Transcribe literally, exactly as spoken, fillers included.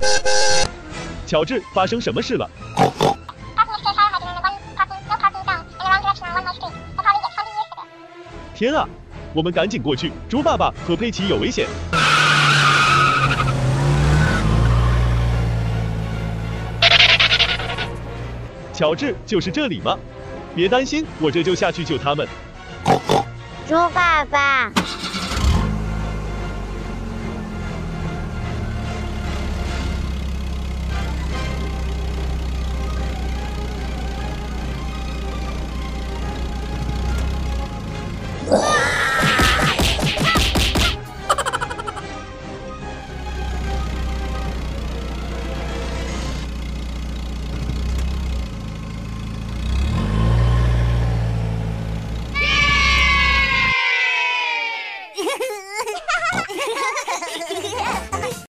乔治，发生什么事了？天啊！我们赶紧过去，猪爸爸和佩奇有危险。乔治，就是这里吗？别担心，我这就下去救他们。 猪爸爸。